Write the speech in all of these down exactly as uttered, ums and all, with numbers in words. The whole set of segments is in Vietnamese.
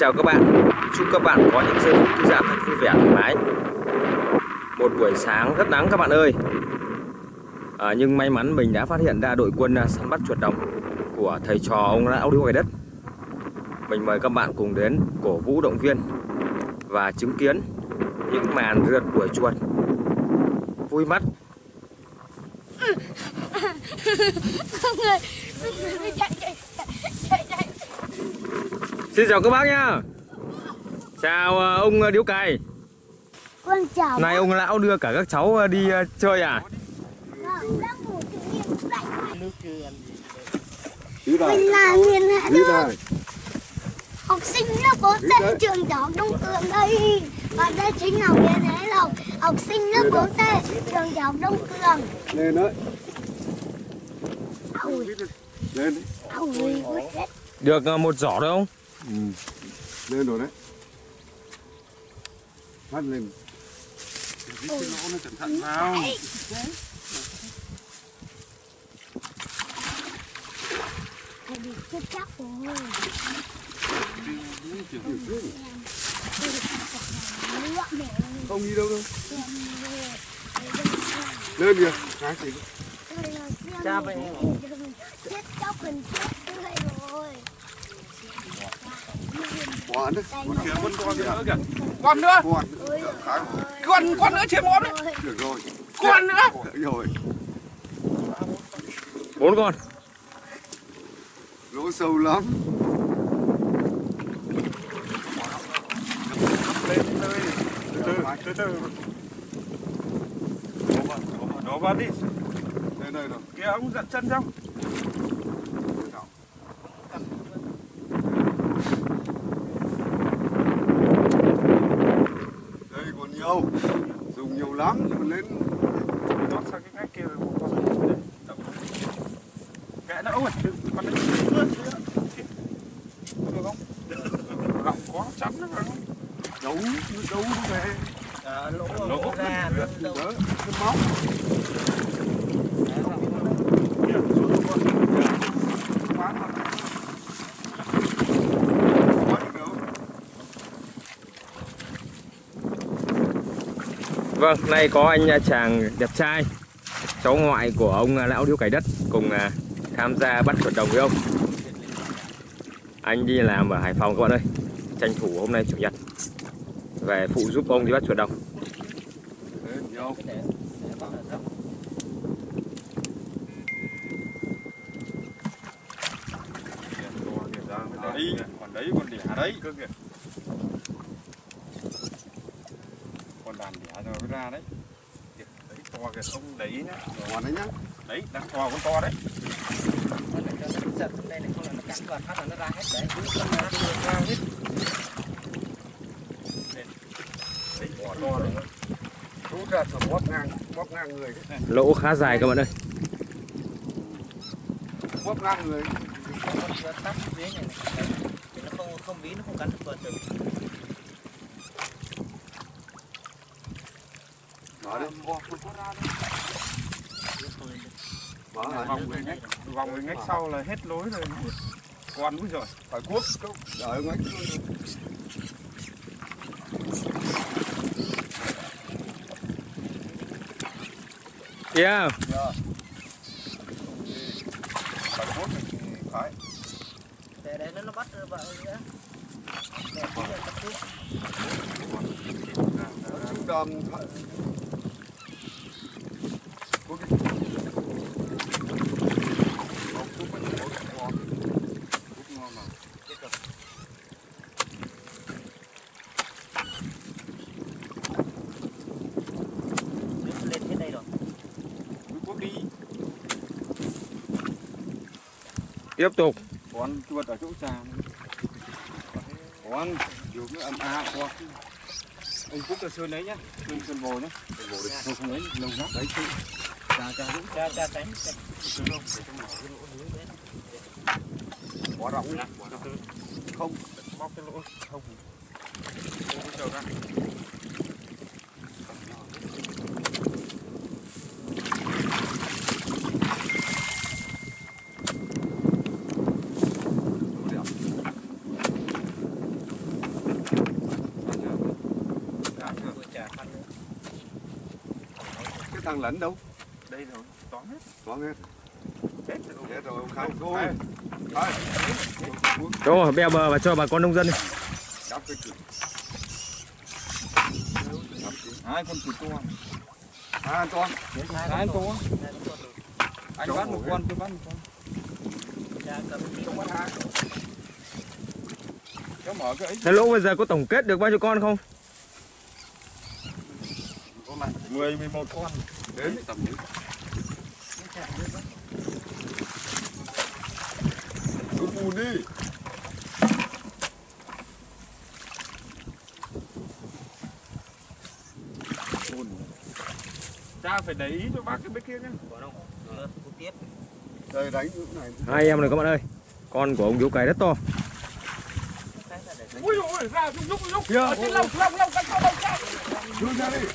chào các bạn, chúc các bạn có những giây phút thư giãn thật vui vẻ thoải mái. Một buổi sáng rất nắng các bạn ơi. à, Nhưng may mắn mình đã phát hiện ra đội quân săn bắt chuột đồng của thầy trò ông Lão Điêu Cày Đất. Mình mời các bạn cùng đến cổ vũ động viên và chứng kiến những màn rượt đuổi chuột vui mắt. Xin chào các bác nhá. Chào ông Điếu Cày. Con chào. Nay ông Lão đưa cả các cháu đi chơi à? Mình là Hiền Hạ Đưa, học sinh lớp bốn C trường tiểu học Đông Cường đây. Và đây chính là Hiền Hạ Lộc, học sinh lớp bốn C trường tiểu học Đông Cường. Lên đấy. Ôi. Lên đấy. Ôi. Được một giỏ đâu không? Ừ. Lên rồi đấy. Phát lên. Cái lỗ nó cẩn thận vào. Thầy bị chết chắc rồi. Không đi đâu đâu. Lên kìa. Cái gì? Cha vậy. Chết chóc mình chết tươi rồi. Con đấy. Con kìa, con con nữa kìa. Con nữa. Con. Con con nữa chiếm ốm đấy. Được rồi. Con nữa. Được rồi. Bốn con. Lỗ sâu lắm. Lên từ từ từ từ. Đổ vào đi. Đây đây rồi. Kìa ông giật chân xong. Đây còn nhiều. Dùng nhiều lắm nhưng mà lên Nó sang cái ngách kia rồi một con. Kệ nó ôi, con này được không? Gọng có chắn nó vào không? đấu đấu đi về. À, lỗ, Lỗ lỗ ra Đỡ, đâu đỡ, cái móc. Kìa, xuống con. Quá mà. Quá được đâu. Vâng, nay có anh chàng đẹp trai, cháu ngoại của ông Lão Điêu Cày Đất cùng tham gia bắt chuột đồng với ông. Anh đi làm ở Hải Phòng các bạn ơi, tranh thủ hôm nay chủ nhật về phụ giúp ông đi bắt chuột đồng. Đấy, nhiều. Đấy, còn đấy còn đẻ đấy cơ kìa. Còn đàn đẻ rồi mới ra đấy. Kìa, đấy to kìa, ông đấy nhá. Còn đấy nhá. Đấy, đang to con to đấy. con này cho nó giật xuống đây này, không là nó cắn vào phát là nó ra hết đấy, cứ con ra đưa ra hết. Đấy, to to đấy. Rút ra rồi bóp ngang, bóp ngang người đấy. Lỗ khá dài các bạn ơi. Bóp ngang người. Nó tắt dưới này này, thì nó không không ví nó không cắn được vào rừng. Mở đi. Mở hả? Vòng người ngách, vòng người ngách sau là hết lối rồi. Con úi rồi, phải cuốc. Đợi ngách. Yeah. Phải cuốc. Phải. Để để nó nó bắt vào nữa. Để tí nữa bắt cuốc. Trung đầm. Cuốc đi. Lên trên đây rồi. Cuốc đi. Tiếp tục. Con chuột ở chỗ tràm. Con, nhiều cái ấm áp quá. Anh Cúc là sơn đấy nhá, sơn sơn bồ nhá. Sơn bồ đi, không không lấy lâu lắm đấy chứ. Cha cha đúng, Cha cha tránh. sơn không, để cho mở cái lỗ dưới đấy. Quá rộng nhá, quá rộng. Không, bóc cái lỗ không. Không có chờ ra. cái thằng lẫn đâu? Đây rồi, toán hết. Toán hết. Chết rồi. Chết rồi, ông Khang thôi. Thôi. Cho beo bờ và cho bà con nông dân đi. Đắp cái chữ. Hai con chuột to. À, con. Hai to. Anh bắt một con, tôi bắt một con. Không bắt hai. Kéo mở cái ấy. Thế lỗ bây giờ có tổng kết được bao nhiêu con không? Con này mười, mười một con. Đến tầm đấy. Cứ bùn đi. Cha phải để ý cho bác cái bên kia nhá. Tiếp. Đây đánh cái này. Hai em này các bạn ơi. Con của ông Hiếu cày rất to. Ui ôi, ra lúc lúc lúc. Kìa. Ở trên lồng lồng lồng cắt lồng ra. Đưa ra đi.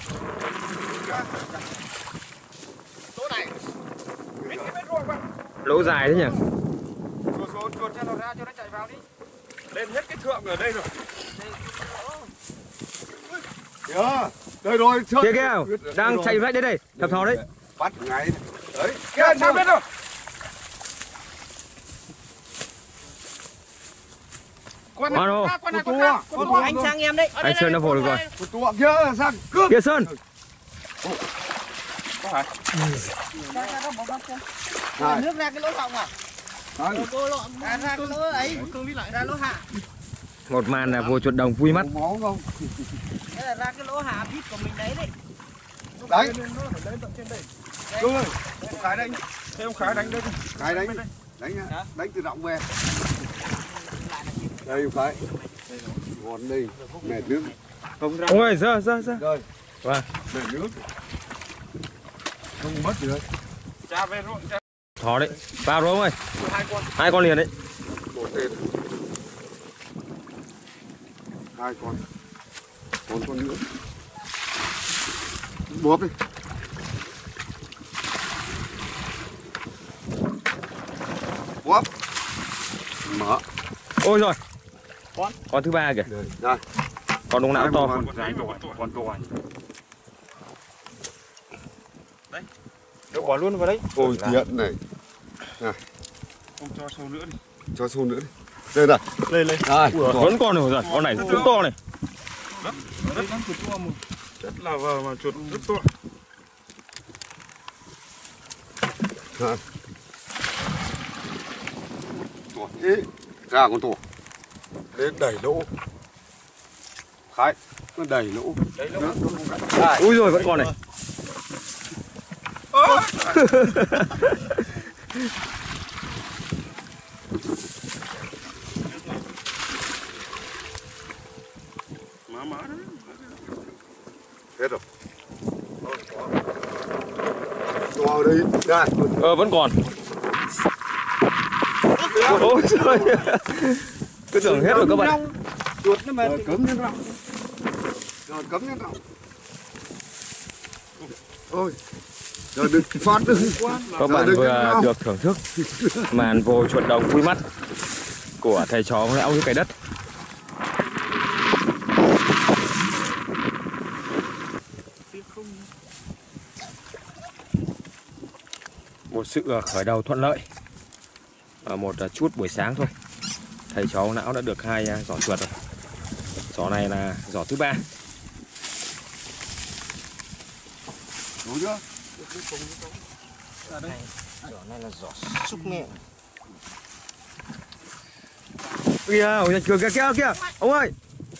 Chỗ này. Biết cái bên rồi bạn. Lỗ dài thế nhỉ? Chuột chuột chuột cho nó ra cho nó chạy vào đi. Lên hết cái thượng ở đây rồi. Kìa. Đây rồi. Kia kia, đang chạy vách đến đây, thập thò đấy. Bắt ngay. Đấy. Kìa, sao biết rồi. Con này, Con đâu? con này, Con con này, tua, con con Anh sang em đấy. Anh Sơn nó vồ được rồi. Con tua kia sang cướp. Kia Sơn. Có phải? Ra ra đó bỏ bác cho. Này. Nước ra cái lỗ họng à? Đấy. Cô lộ ra ra cái lỗ ấy. Cương đi lại ra lỗ hạ. Một màn là vồ chuột đồng vui mắt. Có máu không? Thế là ra cái lỗ hạ vít của mình đấy đấy. Đấy. Lên tận trên đây. Cương ơi. Khải đánh. Thế ông Khải đánh đây đi. Khải đánh. Đánh nhá. Đánh từ động về. Đây Khải. Ngon đi. Mệt nước. Không ra. Ôi giơ giơ giơ. Rồi. Vâng. Mệt nước. Không mất gì đâu. Cha về rồi. Cha. Thò đấy. Vào rồi ông ơi. Hai con. Hai con liền đấy. Một tên. Hai con. Một con nữa. Bóp đi. Bóp. Mở. Ôi rồi. Con. Con thứ ba kìa. Đây. Con đông não to. Con giấy rồi, con to. Đấy. Đâu bỏ luôn vào đấy. Ôi tiện này. Này. Không cho sâu nữa đi. Cho sâu nữa đi. Đây này. Lên lên. Đây. Vẫn con rồi, con này rất to này. Rất lắm chuột to mà. Rất là vờ mà chuột rất to. Đây. Tuột thế. Ra con tổ. Đến đẩy lỗ. Khải. Nó đẩy lỗ. Đấy lỗ. Đây. Ui rồi vẫn còn này. Má má đấy. Hết rồi. Cho đây. Đây. Ờ vẫn còn. Ôi trời. Cứ tưởng hết rồi các bạn. Chuột nó mệt. Rồi cấm lên rộng. Rồi cấm lên rộng. Ôi. Rồi đừng phát đừng quá. Các bạn vừa được thưởng thức màn vồ chuột đồng vui mắt của thầy trò ông lão Hiếu cày đất. Một sự khởi đầu thuận lợi ở một chút buổi sáng thôi, thầy trò ông lão đã được hai giỏ chuột rồi. Giỏ này là giỏ thứ ba. Đủ chưa? Giỏ này là giỏ xúc miệng. Kìa, ôi kìa kìa kìa kìa, ông ơi.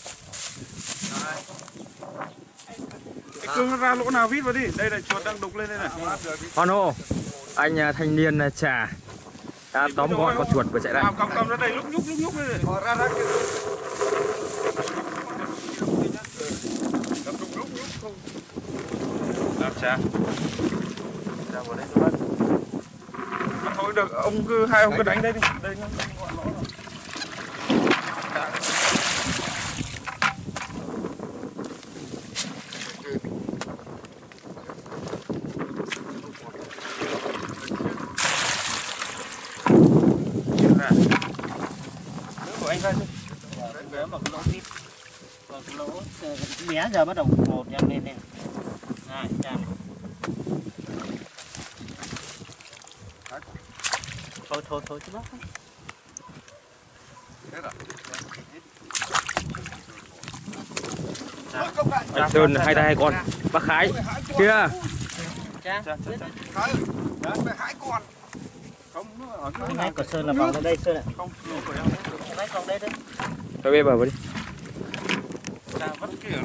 Cái cương nó ra lỗ nào vít vào đi. Đây là chuột đang đục lên đây này. Hoan hô, anh thanh niên trà đã tóm gọn con chuột vừa chạy lại. Cầm cầm ra đây lúc nhúc lúc nhúc đây này. Ra ra kia. Cầm lúc lúc nhúc không. Làm cha. Cha vào đây cho bác. Thôi được, ông cứ hai ông cứ đánh đây đi. Đây nó gọn lỗ rồi. Bé giờ bắt đầu một em lên nè. Hai, trăm. thôi thôi thôi chứ bác. Anh Sơn hai tay hai con. Bác Khái kia. Cha. Khái. Đấy, hai con. Không nó ở Cái này của Sơn là vào đây đây Sơn ạ. không, nó của em. Đấy còn đây đấy. Thôi bê bờ vào đi. Cha vẫn kia.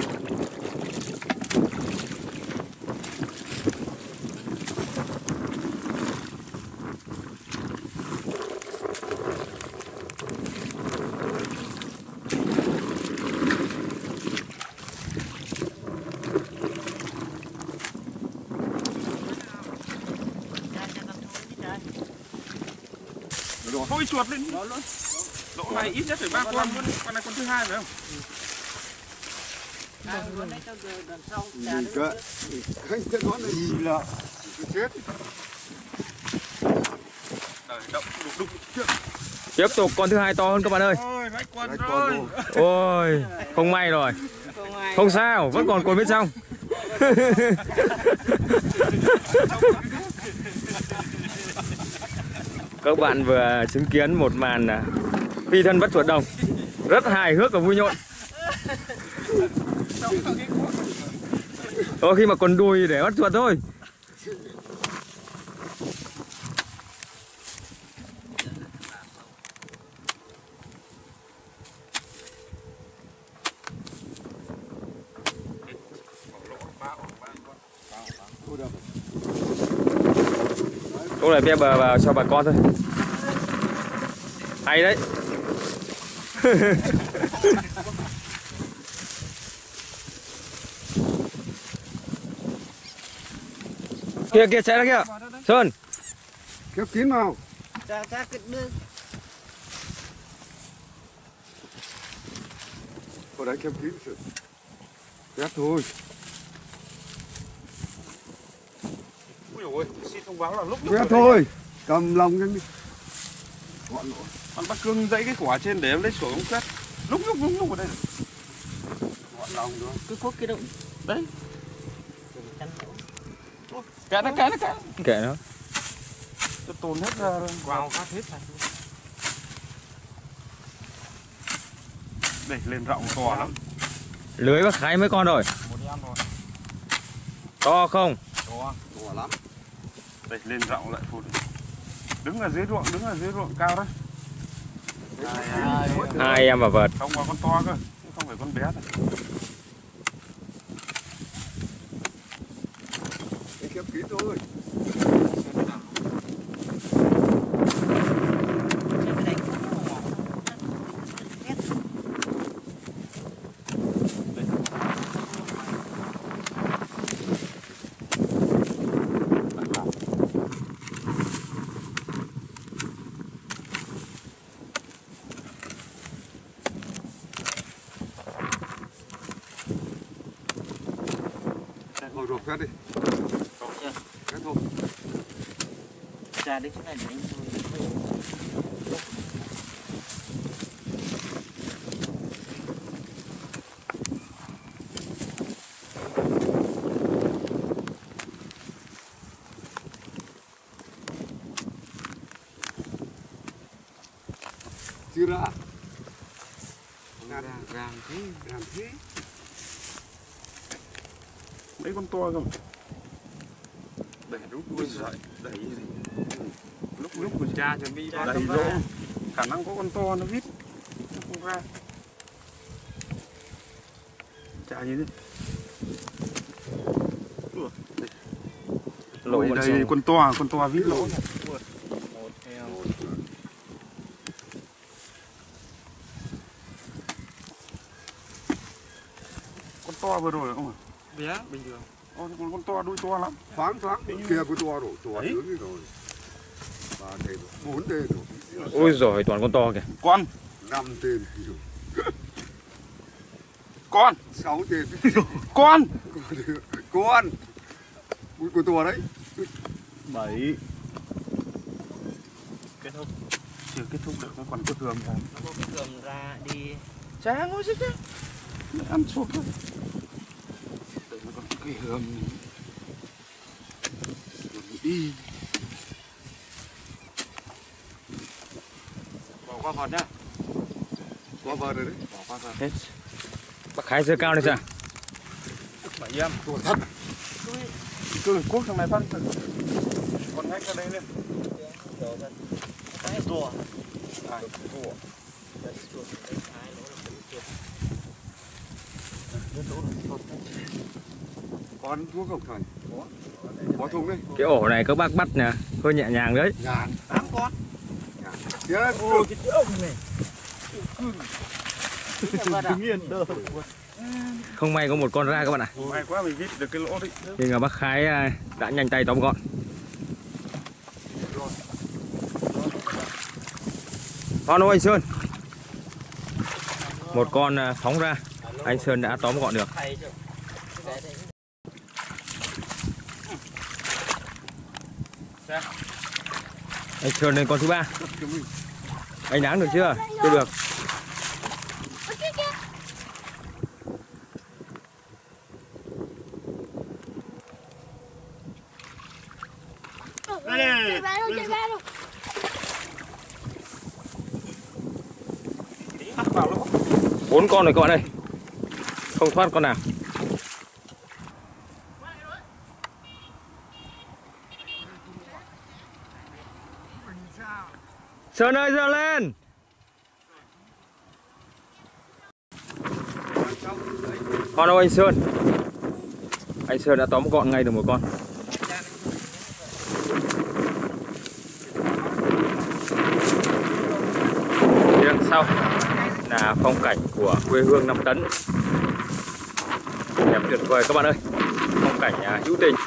Thôi chuột lên nó luôn. Lỗ này ít nhất phải ba con luôn, con này con thứ hai phải không? Nhìn cơ, anh sẽ nói là gì là chết. Đời động đục đục trước. Tiếp tục con thứ hai to hơn các bạn ơi. Ôi, vãi quần rồi. Ôi, không may rồi. Không sao, vẫn còn cồn bên trong. Các bạn vừa chứng kiến một màn phi thân bắt chuột đồng rất hài hước và vui nhộn. Có khi mà còn đùi để bắt chuột thôi. Lúc này bê bờ vào cho bà con thôi. Hay đấy. Kia kia chạy ra kia. Sơn. Khép kín vào. Cha cha cái đưa. Cô đấy khép kín. Khép thôi. Ui dồi ôi, xin thông báo là lúc lúc Khép thôi. Cầm lòng nhanh đi. Gọn lỗ. Con bắt cương dãy cái quả trên để em lấy sổ không quét. Lúc lúc lúc lúc ở đây. Gọn lòng nữa. Cứ phốt cái động. Đấy. Kệ nó kệ nó kệ. Kệ nó. Tôi tồn hết ra vào phát hết sạch. Đây lên rộng to lắm. Lưới bác Khái mấy con rồi? Một em rồi. To không? To. To lắm. Đây lên rộng lại phụt. Đứng ở dưới ruộng, đứng ở dưới ruộng cao đấy. Hai em và vợt. Không vào con to cơ, không phải con bé này. Khép kín thôi. Thôi rồi phép đi. Phép thôi. Cha đến chỗ này để anh Chưa ra. Gàng gàng thế, gàng thế. Mấy con to không? Để rút đuôi dậy, đẩy gì? Lúc lúc của cha chuẩn bị đẩy rỗ. Khả năng có con to nó vít, nó không ra. Cha như thế. Lỗ Ôi, con đây sâu. con to, con to vít lỗ. Con to vừa rồi không à? Bé bình thường. Ô, con, con to đuôi to lắm. Thoáng thoáng bên kia có to rồi, to lớn rồi. Ba tên rồi, bốn tên rồi. Ôi giời, toàn con to kìa. Con, Năm tên. con, Sáu tên. con. Con. Ui, con to đấy. Bảy. Kết thúc. Chưa kết thúc được, nó còn có thường ra. nó có cái gầm ra đi. Chả ngồi xích đấy. Ăn sụp thôi. Để nó còn cái hương. Hương đi. qua vợt nhá. Qua vợt rồi đấy. Bỏ qua vợt. Hết. Bác Khái rơi cao này sao? Bảy em. Tuổi thật. Cứ cuốc thằng này phân. Còn ngay cái đây lên. Cái rùa. À, rùa. Con thuốc không thành. Bỏ thùng đi. Cái ổ này các bác bắt nè, hơi nhẹ nhàng đấy. Ngàn. Tám con. Yes. Ôi cái ông này. Đứng yên đơ. Không may có một con ra các bạn ạ. May quá mình vít được cái lỗ đi. Nhưng mà bác Khái đã nhanh tay tóm gọn. Con ơi anh Sơn. Một con phóng ra, anh Sơn đã tóm gọn được. Anh Sơn lên con thứ ba. Anh đáng được chưa? Chưa được. Chạy ra đâu, chạy ra đâu. Bốn con rồi các bạn ơi. Không thoát con nào. Sơn ơi, giơ lên. Con ơi anh Sơn. Anh Sơn đã tóm gọn ngay được một con. Phía đằng sau là phong cảnh của quê hương Năm Tấn. Đẹp tuyệt vời các bạn ơi. Phong cảnh à, hữu tình.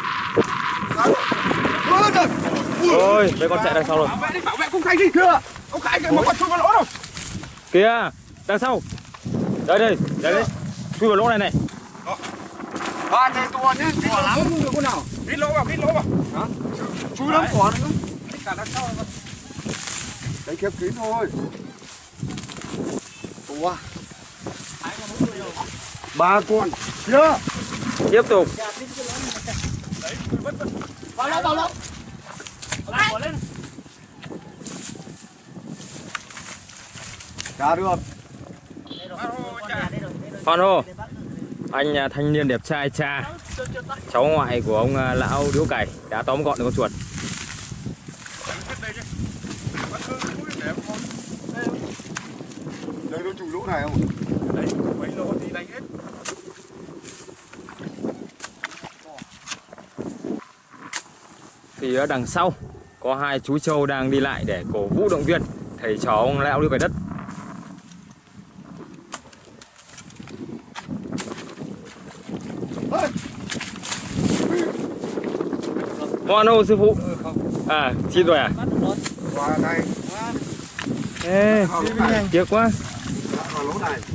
Ôi, mấy con chạy đằng sau rồi. Bảo vệ đi, bảo vệ công khai đi. Kìa. Ông Khải kìa, một con chui vào lỗ rồi. Kìa, đằng sau. Đây đây, đây đây. Chui vào lỗ này này. À, này to nhá. To lắm. Không được con nào. Vít lỗ vào, vít lỗ vào. Hả? Chui lắm quả nữa. Cả đằng sau này. Đánh khép kín thôi. Ủa. Ba con. Chưa. Tiếp tục. Vào lỗ, vào lỗ. Bỏ lên. Cá được. Hoan hô. Anh à, thanh niên đẹp trai cha, cháu ngoại của ông à, lão Điếu Cày đã tóm gọn được con chuột. Đây nó chui lỗ này không? Đấy, mấy lỗ thì đánh hết. Thì ở đằng sau có hai chú trâu đang đi lại để cổ vũ động viên thầy trò ông lão Điếu Cày đất. Hoan hô sư phụ. À, chín rồi à? Qua đây. Ê, tiếc quá. Vào lỗ này.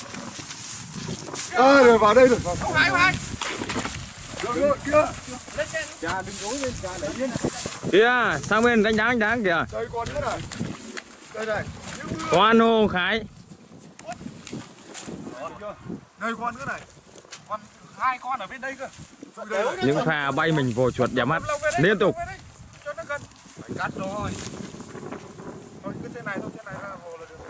Ơ, rồi vào đây rồi. Ông Khải, ông Khải. Rồi, rồi, kia. Cha đừng gối lên, cha để yên. Kìa, sang bên đánh đáng đáng kìa. Đây con nữa này. Đây này. Hoan hô Khái. Đây con nữa này. Con hai con ở bên đây cơ. Những pha bay mình vồ chuột đẹp mắt liên tục. Cho nó gần. Phải cắt rồi. Thôi cứ thế này thôi, thế này ra hồ là được.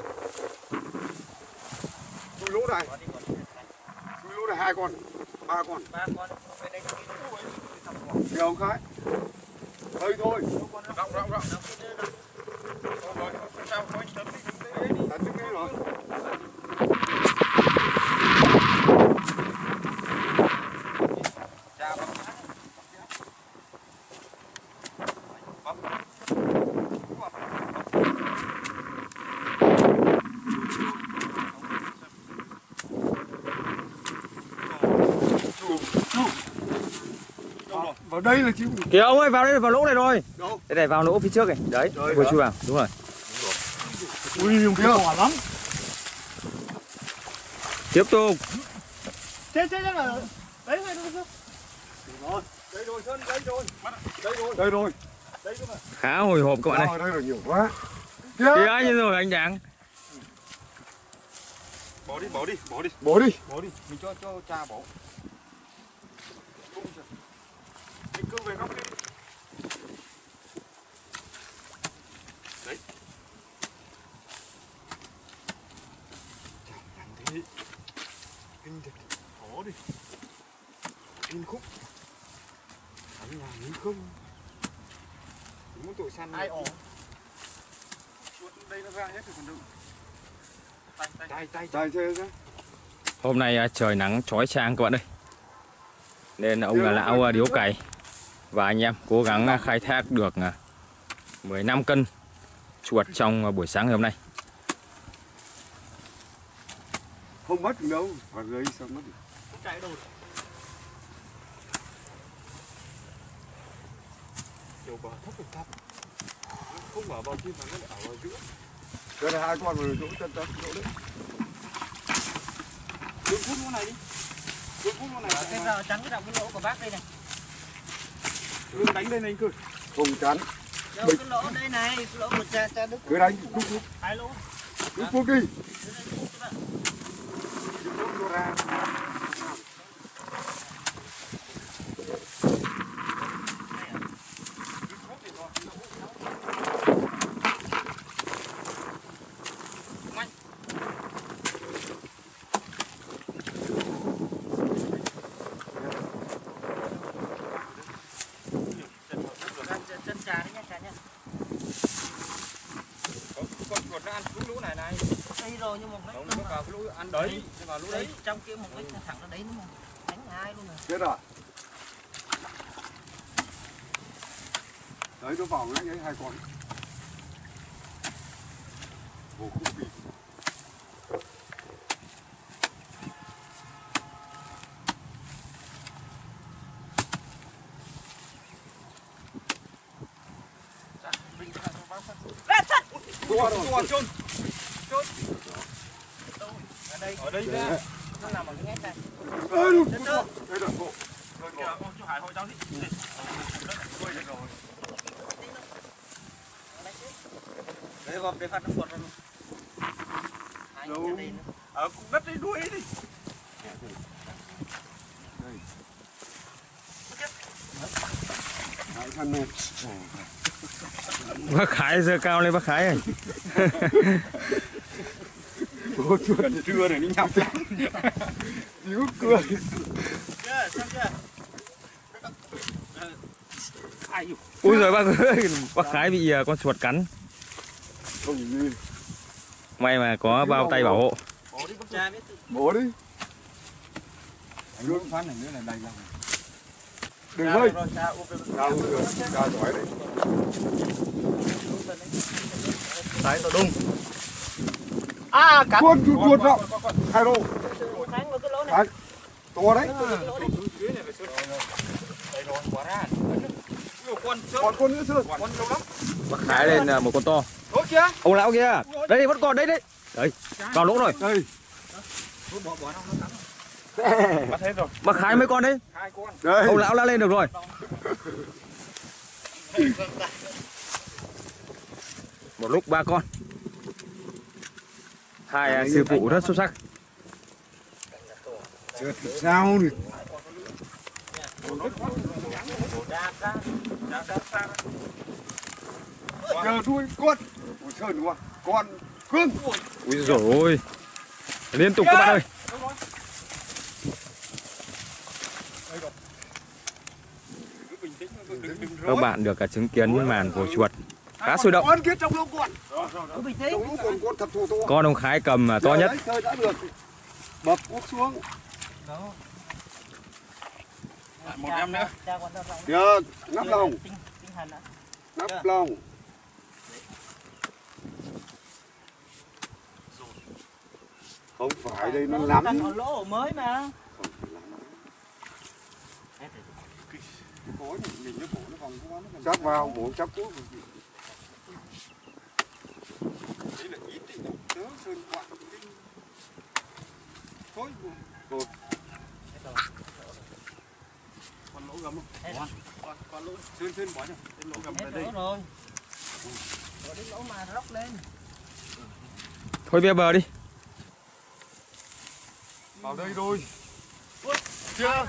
Chui lỗ này. Chui lỗ này hai con. Ba con. Ba con. Bên đây có Kìa ông Khái. Đây thôi. Rộng, rộng, rộng. Rồi, sao có anh tấn đi. Tấn đi rồi. Vào đây là chịu. Kìa ông ơi, vào đây, vào lỗ này rồi. Đâu? Đây này, vào lỗ phía trước này. Đấy, Rồi, vừa hả? chui vào, đúng rồi. Ui, dùng kia quả lắm. Tiếp tục. Chết chết là đấy này đúng không? Rồi, đây rồi Sơn, đây rồi. Đây rồi. Đây rồi. Đây cơ mà. Khá hồi hộp các bạn À, ơi. đây là nhiều quá. Kìa như rồi anh Đáng. Bỏ đi, bỏ đi, bỏ đi. Bỏ đi. Bỏ đi, mình cho cho cha bỏ. Mình cứ về góc đi. Đấy. Nhìn khúc. Thằng nhà nhìn không. Muốn tội săn ai ổn. Chuột đây nó ra hết rồi còn đâu. Tay tay tay tay tay xe ra. Hôm nay à, trời nắng chói chang các bạn ơi. Nên ông là lão à, điếu cày và anh em cố gắng à, khai thác được à, mười lăm cân chuột trong à, buổi sáng ngày hôm nay. Không mất được đâu, và gây sao mất được. Không chạy đâu. Chiều bờ thấp thấp thấp. Không mở vào kia mà nó lại ở giữa. Đây là hai con rồi chỗ chân chân chỗ đấy. Đừng phút con này đi. Đừng phút con này. Cái rào trắng cái cái lỗ của bác đây này. Đừng đánh đây này anh cơ. Không chắn. Đâu cái lỗ đây này, cái lỗ của cha cha Đức. Cứ đánh lúc lúc. Hai lỗ. Lúc phút đi. Ra. Chân trà đấy nhá, trà nhá. Con chuột nó ăn lũ lũ này này. Đây rồi nhưng mà mấy Không, nó vào cái lũ ăn đấy, nó vào lũ đấy. Trong kia một cái thẳng ra đấy đúng không? Đánh hai luôn rồi. Chết rồi. Đấy nó vào đấy hai con. Vô khúc đi. Chuột chuột chôn. Chôn. Ở đây. Ở đây ra. Nó nằm ở cái ngách này. Ê, đúng, đúng, đúng. Đây là bộ. Rồi kìa, con chú Hải hội cháu đi. Quay được rồi. Đấy vòng để phát nó chuột rồi. Hai Đâu? cái đây nữa. Ở đất đây đuôi đi. Hai thân này. Bác Khải giơ cao lên bác Khải ơi. Bố chuột Trưa này đi nhọc lắm. díu cười. Chưa, xong chưa? Ai dụ. Ui giời bác ơi, bác Khải bị à, con chuột cắn. Không gì. May mà có bao tay bảo hộ. Bố đi bác cha biết tự. Bố đi. Anh muốn phát này nữa là đầy lòng. Đừng hơi. Rồi, cha úp lên. Cao được. Cao giỏi đấy. Đấy tôi đung. À cắn. Con chuột chuột đó. Hai đô. Đánh vào cái lỗ này. Đấy. To đấy. Cái lỗ này. Đây rồi, quá ra. Con sơn. Còn con nữa sơn. Con lâu lắm. Bác Khải lên à, một con to. Ôi kìa. Ông lão kia. Đây vẫn còn đấy đấy. Đấy, vào lỗ rồi. Đây. Bỏ bỏ nó nó cắn. Bắt hết rồi. Bác Khải mấy con đấy. Hai con. Đây. Ông lão đã lên được rồi. Một lúc ba con. Hai à, sư phụ rất xuất sắc. Chưa sao được. Chờ đuôi con. Ôi sơn quá. Con cương. Ui dồi ôi. Liên tục các bạn ơi. Các bạn được cả chứng kiến màn của chuột khá sôi động. Con kia trong lông con. Cứ bình tĩnh. Trong lông con con thật thù to. Con ông Khái cầm à, to nhất. Đấy, chơi đã được. Bập úp xuống. Đó. Một em nữa. Cha còn đâu rộng. Được, nắp lồng. Tinh tinh thần đã. Nắp lồng. Không phải đây nó lắm. Đang ở lỗ mới mà. Chắc vào, bổ chắc cuốc. Đấy là ít đấy. Tớ sơn quạng kinh. Thôi. Thôi. Con lỗ gầm không? Con, con, con lỗ. Sơn sơn bỏ nhá. Cái lỗ gầm Hết ở đây. lỗ rồi. Rồi đến lỗ mà róc lên. Thôi về bờ đi. Vào đây thôi. Chưa.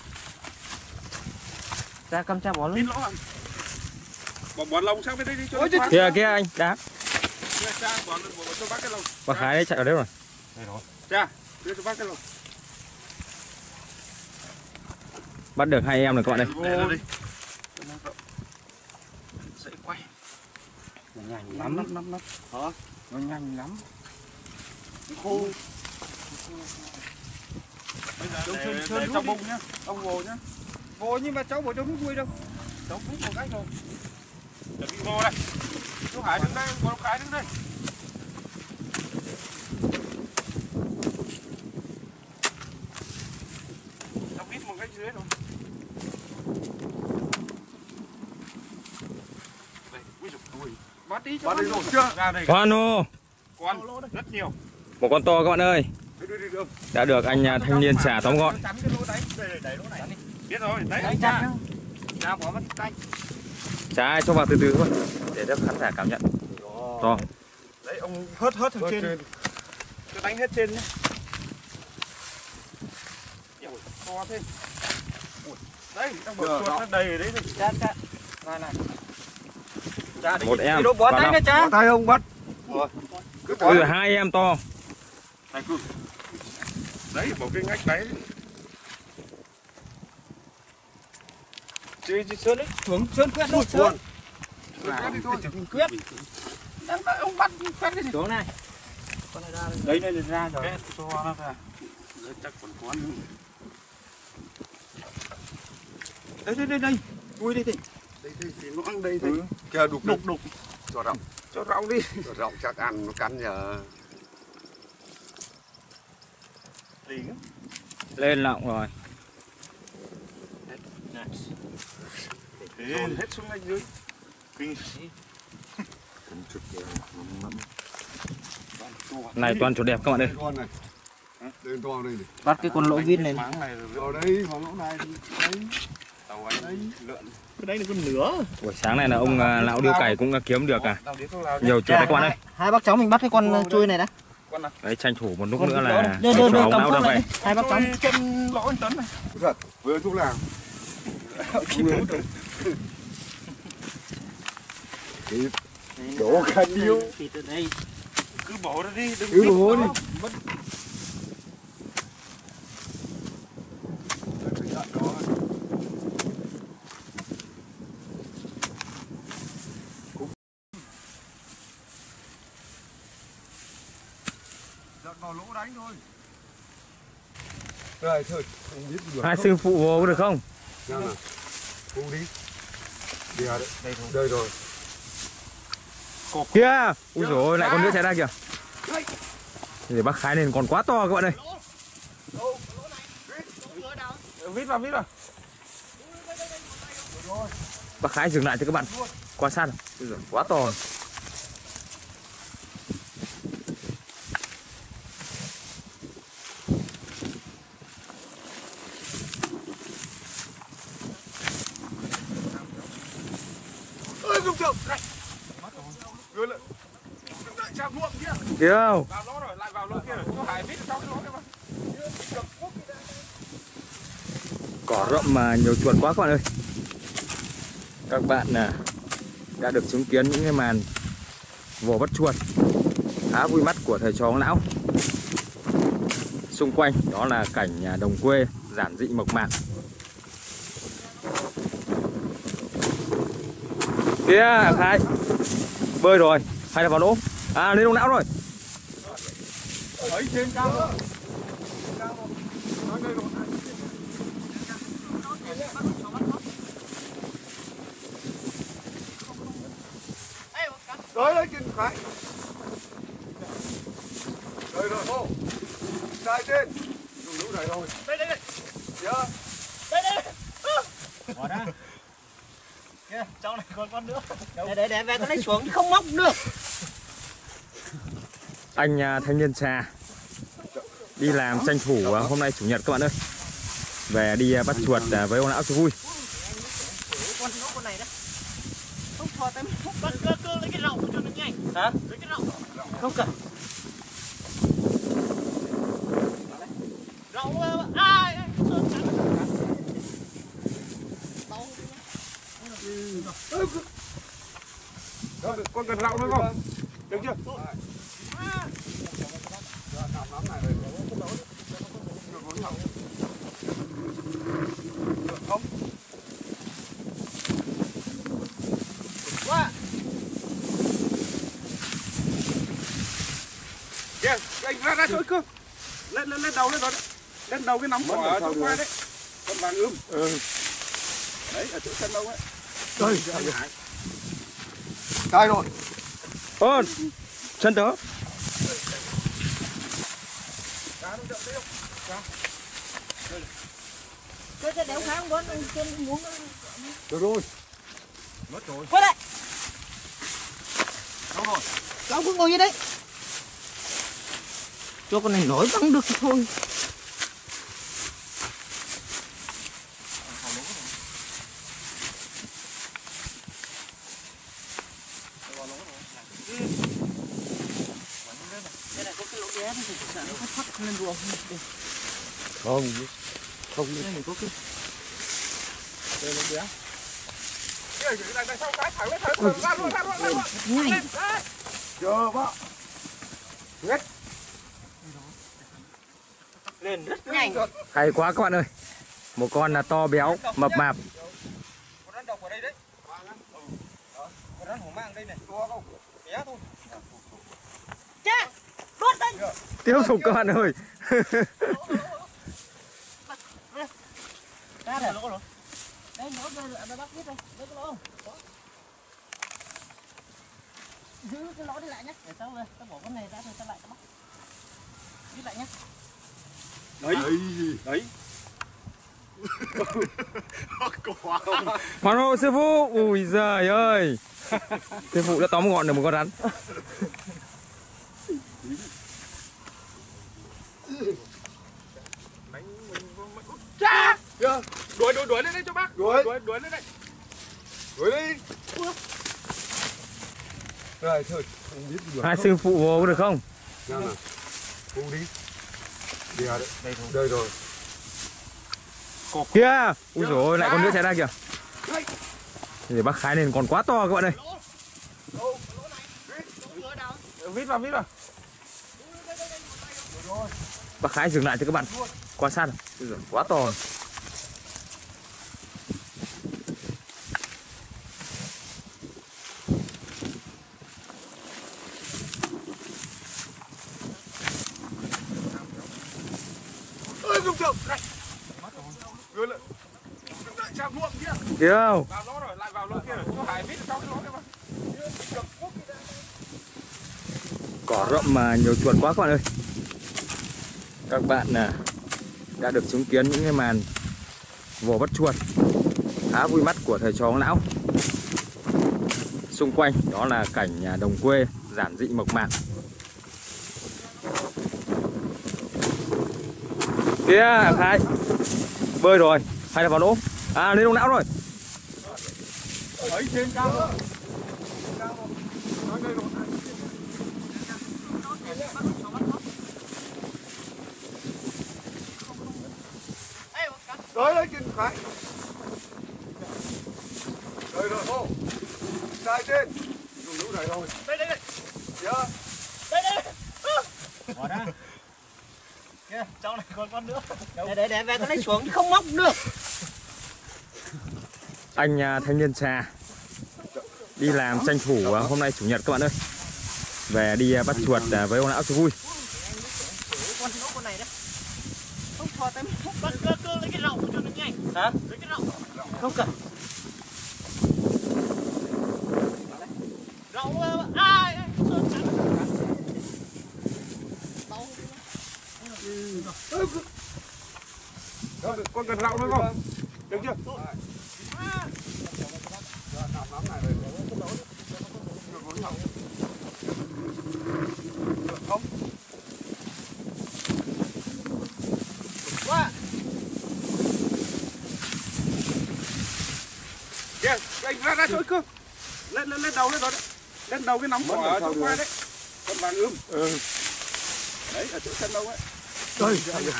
Cha cầm cha bỏ lên. Tin lỗ à? Bỏ bỏ lồng sang bên đây đi cho. Kìa kìa anh, đá. Cha bỏ bỏ cho bác cái lồng. Bác Khái đấy chạy ở đấy rồi. Cha, đưa cho bác cái lồng. Bắt được hai em rồi các bạn ơi. Để nó đi. Dễ quay. Nhanh lắm lắm lắm lắm. Hả? Nó nhanh lắm. Khô. Cháu sơn sơn trong bụng nhá. Ông vô nhá. Vô nhưng mà cháu bỏ trong nước vui đâu. Cháu hút một cái rồi. Chuẩn bị vô đây. Chú Hải đứng đây, con Khải đứng đây. Cháu biết một cái dưới rồi. Đây, ui dồi ôi. Bắt đi cho Bắt đi nó. rồi chưa? Ra đây. Con ô, Con rất nhiều. một con to các bạn ơi. Đi đi đi được. Đã được anh à, thanh niên trả tóm gọn. Chắn cái lỗ đấy. Đây đây đấy lỗ này. Biết rồi, đấy. Đấy chặt nhá. Ra bỏ mất tay. Trả cho vào từ từ thôi. Để cho khán giả cảm nhận. To. Đấy, ông hớt hớt thằng trên. Cứ đánh hết trên nhé. Ui, to thêm. Ui, đấy, đang bỏ chuột nó đầy đấy. Chát chát. Này này. Ra để Một em. Đồ bỏ vào tay nào. ra cha. Bỏ tay không bắt. Rồi. Cứ bỏ. Ui, hai em to. này cứ. Đấy, bỏ cái ngách đáy đấy. Chị chị Sơn đấy. Xuống Sơn quyết luôn Sơn. Đi thôi. Quyết. Đang đợi ông bắt quét cái gì. Xuống này. Con này ra đây. Đấy đây là ra rồi. Cái cho nó ra. Đấy, chắc còn con nữa. Đây đây đây đây. Ui đây đây. Đây đây thì nó ăn đây đây. Kìa đục đục đục. Cho rộng. Cho rau đi. Cho rộng chắc ăn nó cắn nhờ. Lính. Lên lọng rồi. Thế, hết xuống ngay dưới. Kinh. Này toàn chuột đẹp các bạn ơi. Con này. Đây to đây này. Bắt cái con lỗ vít này. Máng này Ở đây, vào lỗ này. Đấy. tàu anh lượn. Cái đấy là con lửa. Buổi sáng này là ông à, lão điêu cày cũng kiếm được à. Tàu đi không lao. Nhiều chuột đấy các bạn ơi. Hai bác cháu mình bắt cái con chui này đã. Con nào? Đấy tranh thủ một lúc nữa là Đưa cho đưa đưa ông cầm lão ra phút về. lại. Hai bác cháu. Chân lỗ anh Tấn này. Thật, vừa thuốc lào. Kịp. Đổ khăn điêu. Thịt ở đây. Cứ bỏ ra đi, đừng Cứ vít bỏ nó. đi. Mất. Vào lỗ đánh thôi. Rồi thôi, không biết được. Hai sư phụ vô được không? Nào nào. Phụ đi. Đi à đấy. Đây thôi. Đây rồi. Kìa. Ui dồi ôi, lại con nữa chạy ra kìa. Để bác Khái lên còn quá to các bạn ơi. Vít vào, vít vào. Bác Khái dừng lại cho các bạn quan sát. Ui dồi, quá to. Ơi dùng chậu. Đưa lại. Đợi chạm luộc kia. Kìa. Vào lỗ rồi, lại vào lỗ kia rồi. Chú Hải vít ở trong cái lỗ kia mà. Cỏ rậm mà nhiều chuột quá các bạn ơi. Các bạn à, đã được chứng kiến những cái màn vồ bắt chuột khá vui mắt của thầy trò ông lão. Xung quanh đó là cảnh nhà đồng quê giản dị mộc mạc. Kìa Khái, bơi rồi hay là vào lỗ? À lên ông lão rồi. Ấy trên cao nữa. Tới đây trên Khải. Đây rồi, ô. Sai trên. Dùng lũ này rồi. Đây đây đây. Dạ. Đây đây. Bỏ ra. Kìa, trong này còn con nữa. Để để để về con lấy xuống không móc được. Anh à, thanh niên trà đi làm tranh thủ à, hôm nay chủ nhật các bạn ơi. Về đi à, bắt chuột à, với ông lão cho vui. Con nó con này đó. Không thò tay móc cơ cơ cơ lấy cái rậu cho nó nhanh. Hả? Lấy cái rậu. Không cần. Rậu ai ai Đó, con cần rau nữa không? Được chưa? anh ra ra chỗ cơ. Lên lên lên đầu lên rồi. Lên đầu cái nóng của chỗ khoai đấy. Con vàng ươm. Ừ. Đấy ở chỗ chân đâu ấy. Đây, sai rồi. Ơn, chân tớ. Cái cái đéo kháng muốn chân muốn. Được rồi. Mất rồi. Quay lại. Đâu rồi? Cháu cứ ngồi như đấy. Cho con này nổi bắn được thì thôi. Đây này có cái lỗ đé thì sợ nó phát phát lên ruộng. Không, không. Đây này có cái. Đây lỗ đé. Đây đây đây sau cái thẳng lên thẳng ra luôn ra luôn ra luôn. Nhanh. Chờ bác. Hết. Lên rất nhanh. Hay quá các bạn ơi. Một con là to béo, mập mạp. Con rắn độc ở đây đấy. Con rắn hổ mang đây này. To không? Bé thôi. Cha, đốt đây. Tiếp tục các bạn ơi. Ra đây lỗ rồi. Đây nó đây bác biết đây. Đây cái lỗ không? Giữ cái lỗ đi lại nhé. Để tao tao bỏ con này ra rồi tao lại tao bắt. Đi lại nhé. Đấy. Đấy. Hoàn hộ sư phụ. Ui giời ơi. Sư phụ đã tóm gọn được một con rắn. Cha! Đuổi đuổi đuổi lên đây cho bác. Đuổi. Đuổi đuổi lên đây. Đuổi đi. Rồi thôi, không biết được. Hai sư phụ vô được không? Nào nào. Phụ đi. Đi à đấy. Đây thôi. Đây rồi. Kìa. Ui dồi ôi, lại con nữa chạy ra kìa. Để bác Khái lên còn quá to các bạn ơi. Vít vào vít vào. Bác Khái dừng lại cho các bạn quan sát. Ui giời, quá to. Ơi dùng chậu. Đây. Đưa lại. Chạm luộc kia. Kìa. Vào lỗ rồi, lại vào lỗ kia rồi. Cho Hải vít ở trong cái lỗ kia mà. Cỏ rậm mà nhiều chuột quá các bạn ơi. Các bạn à, đã được chứng kiến những cái màn vồ bắt chuột khá vui mắt của thầy trò ông lão. Xung quanh đó là cảnh nhà đồng quê giản dị mộc mạc. Kìa Khái, bơi rồi hay là vào lỗ? À lên ông lão rồi. Ấy trên cao rồi. Tới đây trên Khái. Đây rồi, ô. Sai trên. Dùng lũ này thôi. Đây đây đây. Dạ. Đây đây. Bỏ ra. Kìa, trong này còn con nữa. Để để để về con lấy xuống không móc được. Anh à, thanh niên trà đi làm tranh thủ à, hôm nay chủ nhật các bạn ơi. Về đi à, bắt chuột à, với ông lão cho vui. Con lỗ con này đấy. Không thò tay móc con cơ cơ lấy cái rậu cho nó nhanh. Hả? Lấy cái rậu. Không cần. Rậu ai ai. Con cần rau nữa không? Được chưa? Không. Quá. Kìa, anh ra ra chỗ cơ. Lên lên lên đầu lên rồi đấy. Lên đầu cái nóng của chỗ khoai đấy. Con vàng ươm. Ừ. Đấy ở chỗ chân đâu ấy. Đây,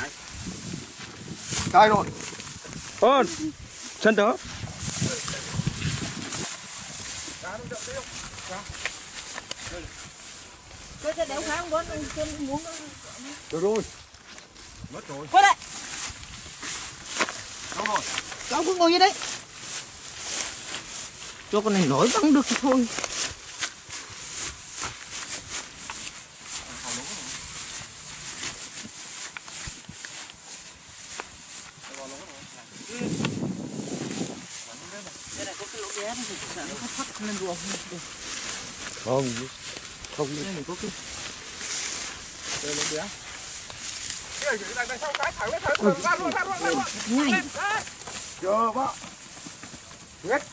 sai rồi. Ơn, chân tớ. Cái cái đéo kháng muốn chân muốn. Được rồi. Mất rồi. Quay lại. Đâu rồi? Cháu cứ ngồi như đấy. Cho con này nổi bắn được thì thôi. ké thì sợ nó phát lên ruộng. Không, không. Đây mình có cái. Đây nó bé. Cái này đằng sau cái thẳng lên thẳng ra luôn ra luôn ra luôn. Nhanh. Chờ bác. Hết.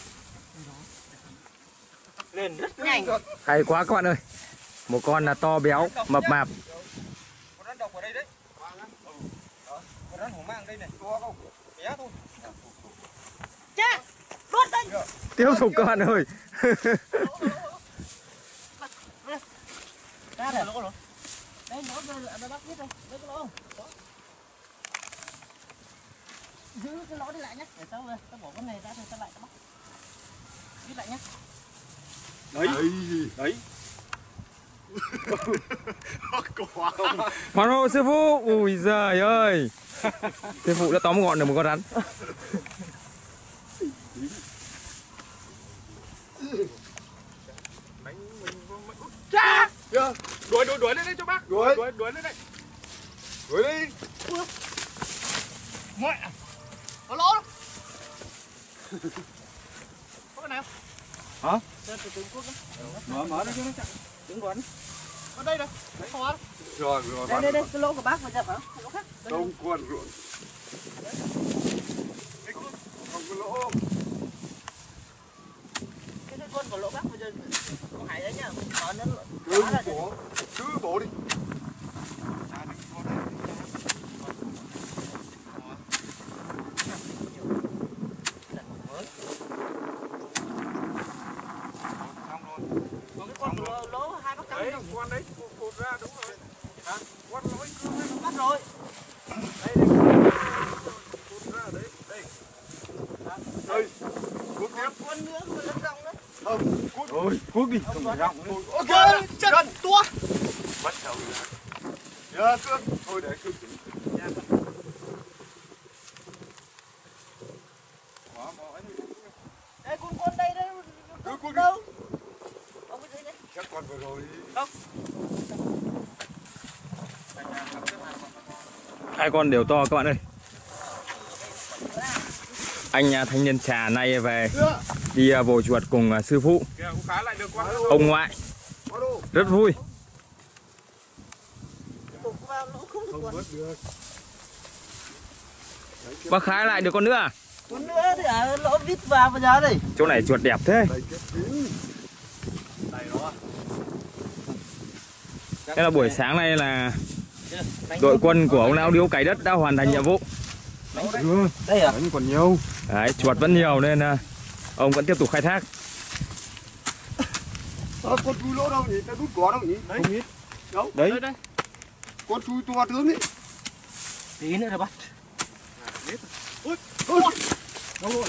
Lên rất nhanh. Hay quá các bạn ơi. Một con là to béo, mập mạp. Con rắn độc ở đây đấy. Con rắn hổ mang đây này. To không? Bé thôi. Cha, đốt đây. Tiếp tục các bạn ơi. Ra để lỗ rồi. Đây nó nó bắt biết đây, đây cái lỗ không? Giữ cái lỗ đi lại nhé. Để tao tao bỏ con này ra rồi tao lại tao bắt. Biết lại nhé. Đấy. Đấy. Hoàn hộ sư phụ. Ui giời ơi. Sư phụ đã tóm gọn được một con rắn. Cha! Đuổi đuổi đuổi lên đây cho bác. Đuổi. Đuổi đuổi lên đây. Đuổi đi. Mẹ. Có lỗ. Có cái nào? Hả? Đây từ từ quốc đó. Mở mở đấy cho nó chặt. Đứng còn. Ở đây đây. Khó. Rồi rồi. Đây đây đây cái lỗ của bác mà chặt hả? Lỗ khác. Không quần rồi. Không có lỗ. Cái cái con của lỗ bác bây giờ có hại đấy nhá. Còn nó Cứ bỏ. Cứ bỏ đi. còn cái con của lỗ hai bác Đấy, trắng. con đấy cột ra đúng rồi. Hả? Con lỗi cứ Bắt rồi. đây đây. Cột ra đấy. Đây. Đây. Cuốc tiếp. Con nữa con lẫn rong đấy. Không. Cuốc. Rồi, cuốc đi. Không phải rộng nữa. Ok, chân tua. Bắt đầu đi. Dạ, cương. Thôi để cương chỉ. Đây con con đây đây. Cứ cuốc đi. Đâu? Ông cái gì đấy? Chắc con vừa rồi. Hai con đều to các bạn ơi. Anh à, thanh niên trà nay về đi à, vồ chuột cùng à, sư phụ, Kìa, cũng khá lại được quá. ông ngoại. Rất vui. Tụt vào lỗ không được Không con. bớt được. Bác Khái lại được con nữa à? Con nữa thì ở lỗ vít vào bây giờ đây. Chỗ này chuột đẹp thế. Đây chết kín. Đây đó. Thế là buổi sáng nay là đội quân của ông lão điếu cày đất đã hoàn thành nhiệm vụ. Ừ. Đây à? Đánh còn nhiều. Đấy, chuột vẫn nhiều nên à, ông vẫn tiếp tục khai thác. Ờ, con chui lỗ đâu nhỉ? Ta đút có đâu nhỉ? Đấy. Không biết. Đâu? Đây đây. Con chui to tướng ấy. Tí nữa là bắt. Ôi. Ôi. Đâu rồi?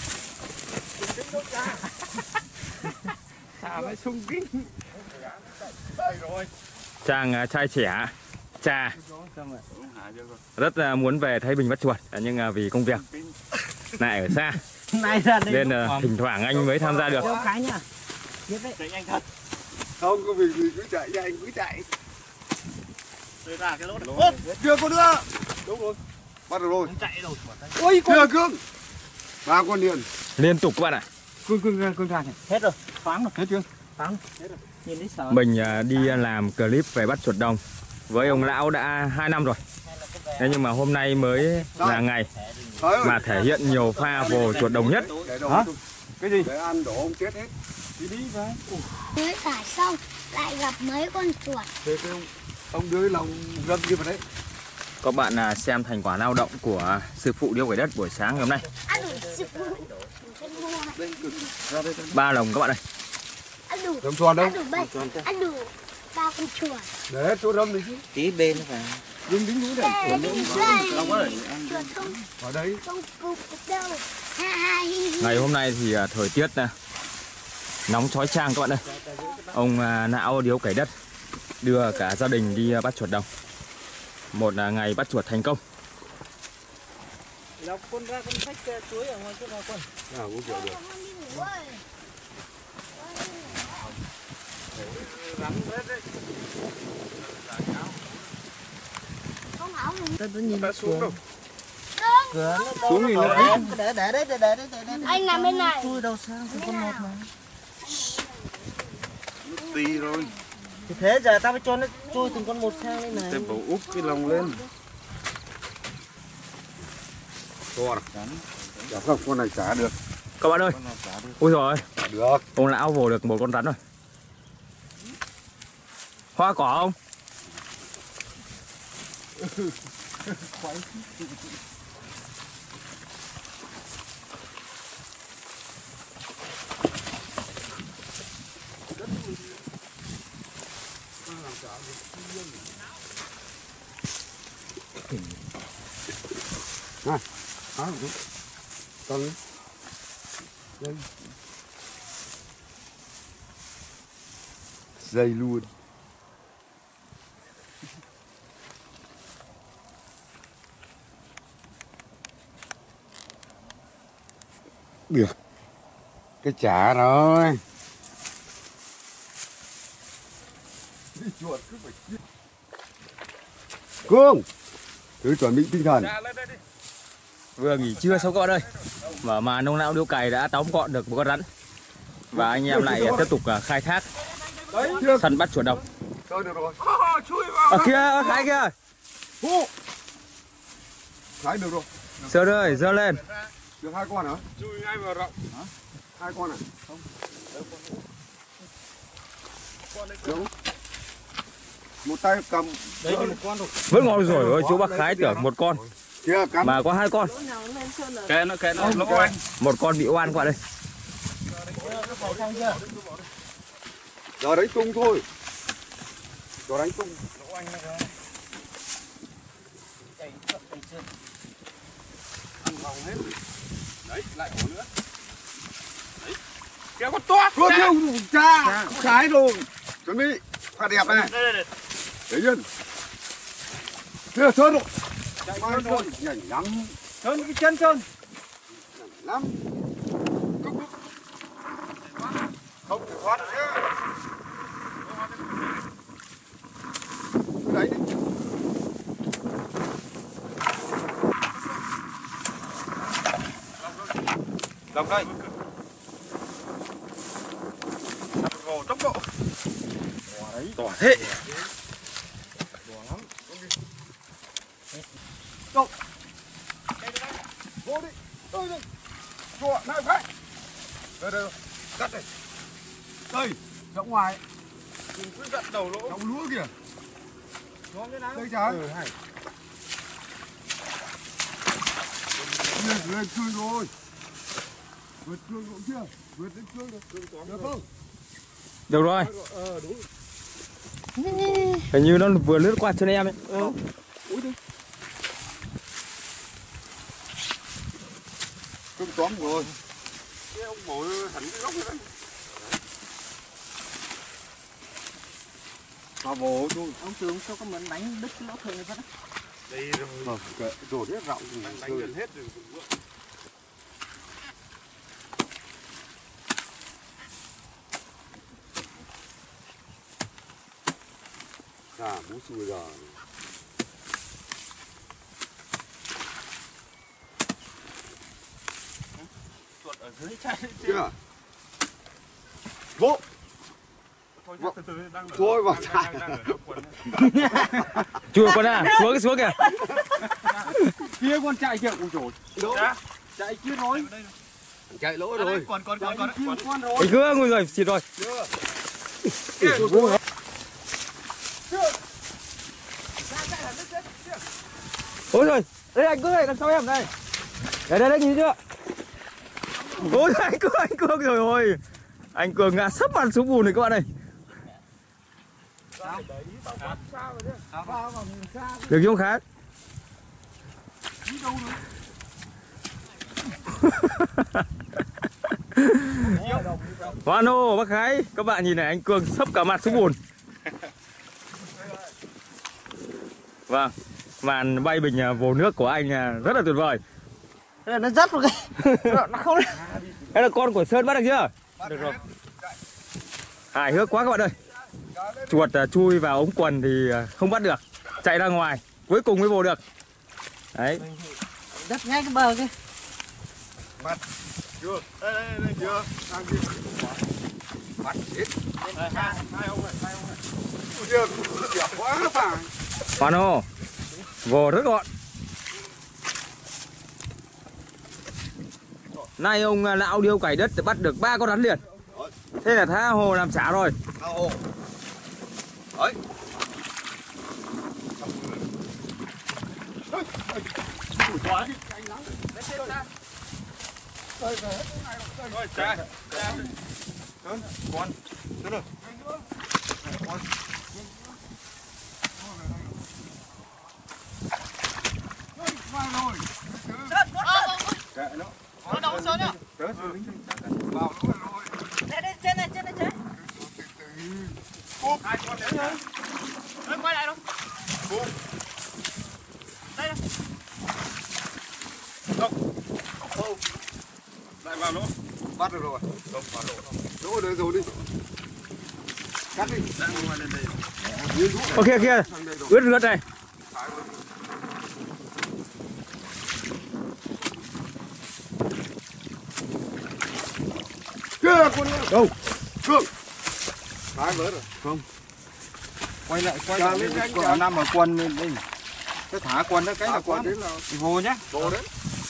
Thả mới sung kính. Đây rồi. Chàng à, trai trẻ, cha rất là muốn về Thái Bình bắt chuột, nhưng à, vì công việc lại ở xa Này ra đây. nên là thỉnh thoảng anh mới tham gia được. Cho cái nhá. Biết đấy. Để anh thật. Không có việc gì cứ chạy nha, anh cứ chạy. Đây ra cái lỗ này. Chưa có nữa. Đúng rồi. Bắt được rồi. Không chạy đâu. Ôi con cương. Ba con liền. Liên tục các bạn ạ. Cương cương cương ra này. Hết rồi. Khoáng rồi. Hết chưa? Khoáng. Hết rồi. Nhìn thấy sợ. Mình à, đi làm clip về bắt chuột đồng với ông lão đã hai năm rồi. Thế nhưng mà hôm nay mới là ngày mà thể hiện nhiều pha vồ chuột đồng nhất. Hả? Cái gì? Để ăn đổ ông chết hết. Đi đi về. Mới thả xong lại gặp mấy con chuột. Thế cái ông, ông đưa cái lòng gâm như vậy đấy. Các bạn à, xem thành quả lao động của sư phụ điêu cày đất buổi sáng ngày hôm nay. Ăn đủ sư phụ. Đây, ra đây. Ba lồng các bạn ơi. Ăn đủ. Đồng tròn đâu? Ăn đủ bảy. Ăn đủ ba con chuột. Để chỗ râm đi chứ. Tí bên phải. Đứng đứng núi đây. Đây, đây. rồi. Chuột không Ở đây. không cục đâu. Ha ha hi hi. Ngày hôm nay thì à, thời tiết à, nóng chói chang các bạn ơi. Ông à, Não điếu cày đất đưa cả gia đình đi à, bắt chuột đồng. Một à, ngày bắt chuột thành công. Lọc con ra con sách chuối ở ngoài chỗ nào con. À, cũng kiểu được. Không ảo Ta tự nhìn Ta xuống đâu. Không. cửa nó xuống thì nó để để đấy để để để để Anh nằm bên này. chui đầu sang từng con một mà. tì rồi. Thì thế giờ tao mới cho nó chui từng con một sang đây này. Thế bảo úp cái lồng lên. To này. Chả không, con này chả được. Các bạn ơi. Ui rồi. Được. Ông lão vồ được một con rắn rồi. Hoa cỏ không? À, à, con dây dây luôn. Được cái chả rồi. Cương cứ chuẩn bị tinh thần. Vừa nghỉ trưa xong các bạn ơi. Mở màn ông lão điếu cày đã tóm gọn được một con rắn. Và anh em lại tiếp tục khai thác săn bắt chuột đồng. Ở kia, ở Khải kia. Khải được rồi. Sơn ơi, giơ lên. Được hai con hả? Chui ngay vào rộng. Hai con à? Không. Đúng. Một tay cầm. Đấy một con rồi. Vẫn ngon rồi, ơi chú bác Khái tưởng một con. Kia cắn. Mà có hai con. Kệ nó, kệ nó, nó oan. Một con bị oan qua đây. Giờ đánh tung thôi. Giờ đánh tung. Ăn vòng hết. Đấy, lại có nữa. Đấy. Kéo con to. Có theo cha, trái rồi. Chuẩn bị. Pha đẹp này. Đây đây đây. Để yên. Kia sơn rồi. Mai sơn nhảy lắm. Sơn cái chân sơn. Lắm. Không thể thoát được nhá. Đấy đi. Lồng đây. Vồ tốc độ. To thế. Vô đi. Đây đây. Chùa này phải. Đây đây. Cắt đây. Đây, ra ngoài. Đừng cứ dặn đầu lỗ. Trong lúa kìa. Xuống cái nào? Đây trái. Ừ, hay. Lên, lên cương rồi. Vượt cương cũng chưa? Vượt đến cương được. Được không? Được rồi. Ờ, đúng. Hình như nó vừa lướt qua chân em ấy. Ờ. Úi đi. Cương tóm rồi. Cái ông bổ hẳn cái góc này. Mà bố thôi. Ông tướng sao có muốn đánh đứt cái lỗ thượng này vậy? Đây rồi. Ờ, kệ, rồi hết rộng. Đánh, đánh gần hết rồi. À, bú xùi rồi. Chuột ở dưới chạy. Chưa? Vô. Thôi từ từ đang ở. Thôi vào đang, đang, đang ở trong quần. Chua con à, xuống cái xuống kìa. Kia con chạy kìa, ui trời. Dạ. Chạy kia rồi. Chạy lỗ rồi. Còn còn còn còn Còn con rồi. Anh cứ ngồi rồi, xịt rồi. Ôi rồi, đây anh Cương này, đằng sau em đây. Đây đây đây nhìn chưa? Ôi anh Cương, anh Cương rồi ôi. Anh Cường ngã sấp mặt xuống bùn này các bạn ơi. Được không Khá? Hoan hô bác Khái, các bạn nhìn này anh Cường sấp cả mặt xuống bùn. Vâng, màn bay bình vồ nước của anh rất là tuyệt vời. Thế là nó dắt vào cái. Nó không. Đây là con của Sơn bắt được chưa? Được rồi. Hài hước quá các bạn ơi. Chuột chui vào ống quần thì không bắt được, chạy ra ngoài, cuối cùng mới vồ được. Đấy. Đắp ngay cái bờ kia. Bắt chưa? Đây đây đây chưa? Sang kia. Bắt hết. Hai, hai ông này, hai ông này. Ui giời, đẹp quá phải. Hoàn hồ. Vồ rất gọn. Nay ông lão điêu cày đất để bắt được ba con rắn liền. Thế là tha hồ làm chả rồi. Tha hồ. Đấy. Ui quá đi, canh lắm. Lấy tên ra. Rồi, về hết cái này rồi. Rồi, cha. Cha. Con, con. Được rồi. Con. Kệ nó. Nó đóng sơn nhá. Vào nó rồi. Đây đây trên này, trên này trên. Cúp. Hai con đấy nhá. Đây quay lại đâu. Cúp. Đây đây. Không. Không. Lại vào lỗ. Bắt được rồi. Không vào lỗ. Lỗ đấy rồi đi. Cắt đi. Đang ngoài lên đây. Ok kia. Ướt rượt này. Kia con Đâu? Cương. Hai vớ rồi. Không. Quay lại quay Chà, lại lên nhanh, còn chà. nằm ở quần bên đây. Cái thả quần đó cái là Quần quần đấy là vô nhá. vô đấy.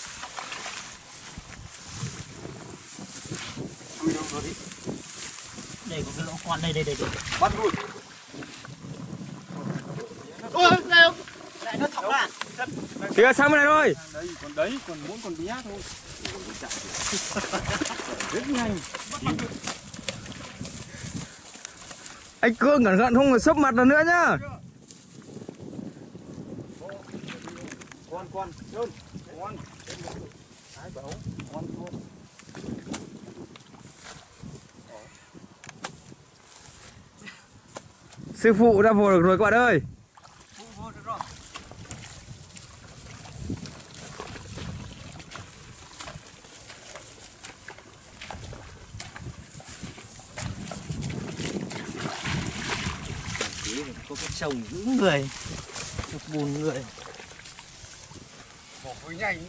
Đây có cái lỗ con đây đây đây. đây. Bắt luôn. Ôi, đây không? Lại nó thọc ra. Kìa sang bên này rồi. Đấy còn đấy còn muốn còn bé thôi. Rất nhanh. Anh Cương cẩn thận không phải sấp mặt lần nữa nhá. Con con Sơn. Con. Cái bảo con con. Sư phụ đã vồ được rồi các bạn ơi. Vô được rồi. Có cái chồng giữ người, một bùn người. Bỏ với nhanh.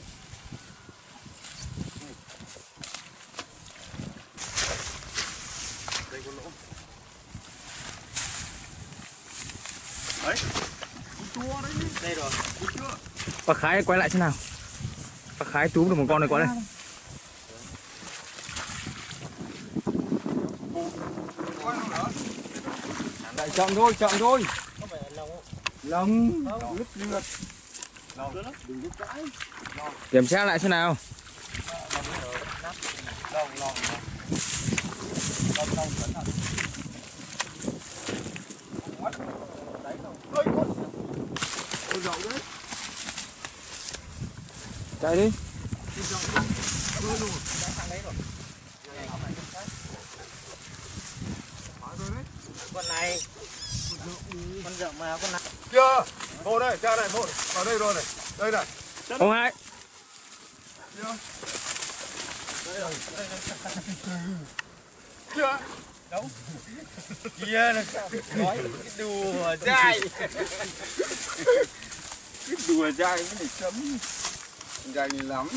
Đây có lỗ. Đấy. Chua đấy. Đây rồi. Bác Khái quay lại thế nào? Bác Khái túm được một con này qua đây. Lại chậm thôi, chậm thôi. Có phải là Lồng. Không. Lứt lượt. Đừng có cãi. Kiểm tra lại thế nào? Lòng lòng. Lòng lòng cẩn thận. Mắt. Đấy không. Ơi con. Con rộng đấy. Chạy đi. con này, con rộng mà con này. Chưa. Vô đây, cha này, vô. Vào đây rồi này. Đây này. Ông hai. Chưa. Chưa. Đâu? Kia này. Nói cái đùa dai. Cái đùa dai cái này chấm. Dai lắm.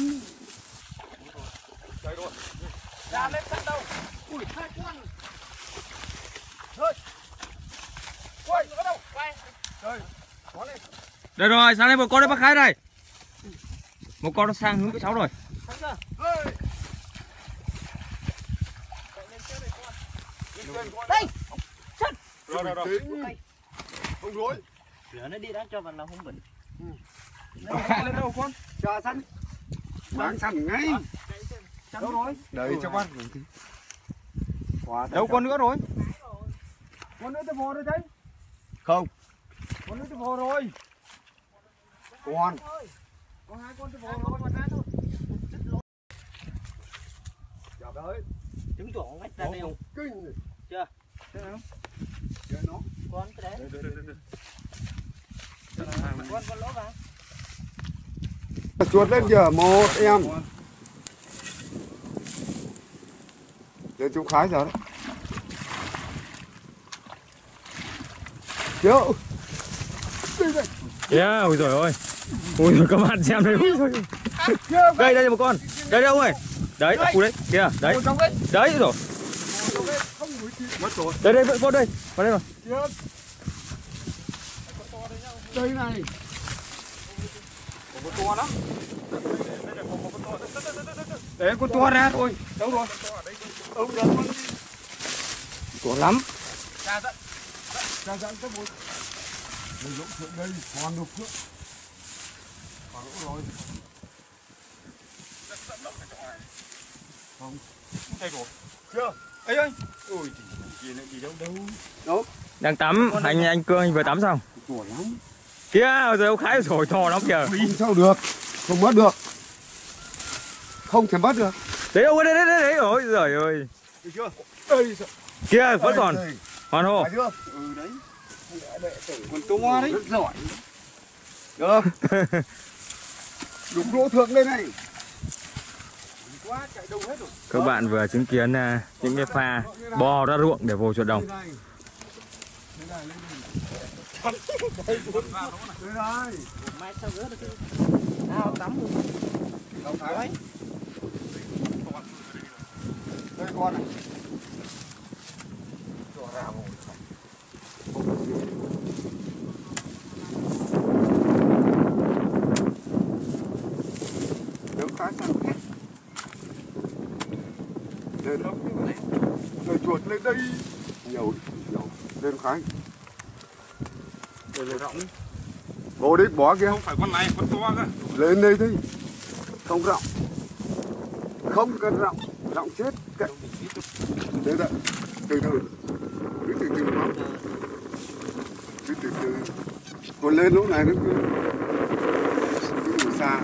Đây rồi. Ra lên sân đâu? Ui, hai con. Thôi. Quay nữa đâu? Quay. Đây. Có này. Đây rồi, sang đây một con đấy bác Khái này. Một con nó sang hướng của cháu rồi. Xong chưa? Đây. Đây. Chân. Rồi rồi rồi. Không rối. Rửa nó đi đã cho vào lòng không bẩn. Bác Khái lên đâu con? Chờ săn. Mang săn ngay. Đâu rồi? Đấy cho con. Đâu con nữa rồi? Con nữa tôi vô đây thấy. Không. Con nữa tôi vô rồi. Con. Có hai con tôi vô rồi, con ra thôi. Chào đấy. Trứng chuẩn vách ra đây không? Kinh này. Chưa? Thế nào? Chưa nó. Con cái đấy. Đây, đây, đây, đây. Con con lỗ vào. Chuột lên giờ một em. Để chú Khái giờ đấy. Chưa. Đi đây. Yeah, ôi trời ơi. Ôi giời, các bạn xem đây. Ôi giời. Đây đây là một con. Đây đâu ơi. Đấy, ở khu đấy. Kìa, đấy. Đấy rồi. Đây đây vô đây. Vào đây rồi. Đây này. Có con to lắm. Đấy con to ra rồi. Đâu rồi? Ông ra con. To lắm. Ra dẫn. Ra dẫn các bố. Đây lỗ thượng đây, còn được nữa. Còn lỗ rồi. Không. Đây rồi. Chưa? Ấy ơi. Ôi gì lại gì đâu đâu. Đâu? Đang tắm, anh anh Cương anh vừa tắm xong. To lắm. Kia rồi ông Khái rồi to lắm kìa. Không sao được. Không mất được. Không thể mất được. Đấy đâu đấy đấy đấy đấy ôi giời ơi. Được chưa? Đây sao? Kia vẫn còn. Hoàn hồ. Phải chưa? Ừ đấy. Còn to đấy. Rất giỏi. Được. Đúng lỗ thượng đây này. Quá chạy đâu hết rồi. Các bạn vừa chứng kiến uh, những cái pha bò ra ruộng để vô chuột đồng. Đây này. Đây này. Đây này. Mai sao rớt được cái ao tắm luôn. Đâu phải. Đây con này. Cho ra ngồi. Nếu khá sang hết. Lên lắm như vậy. Rồi chuột lên đây. Nhiều, nhiều. Lên khái. Đây là rộng. Vô đấy bỏ kia. Không phải con này, con to cơ. Lên đây thôi. Không rộng. Không cần rộng. Rộng chết. Kệ. Đấy đấy. Từ từ. Cứ từ từ nó. Cứ từ từ. Còn lên lúc này nó cứ. Cứ đủ xa.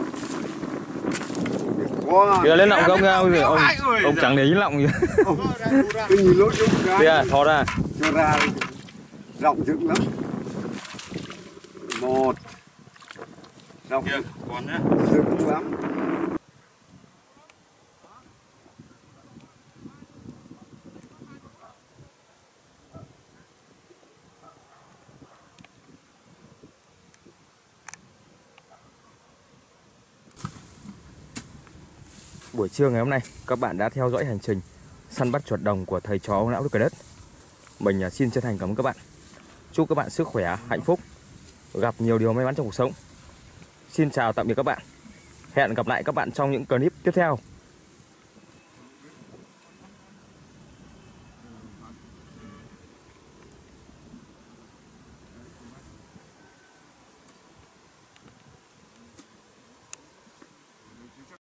Wow. Kìa lên lọng không ông ông, ông chẳng để ý lọng gì. Cái nhìn lỗ chỗ cái. Kìa thò ra. Cho ra. Rộng dựng lắm. Một. Rộng Kìa, còn nhá. dựng lắm. Buổi trưa ngày hôm nay các bạn đã theo dõi hành trình săn bắt chuột đồng của thầy chó Lão Đức Cái Đất. Mình xin chân thành cảm ơn các bạn. Chúc các bạn sức khỏe, hạnh phúc, gặp nhiều điều may mắn trong cuộc sống. Xin chào tạm biệt các bạn. Hẹn gặp lại các bạn trong những clip tiếp theo.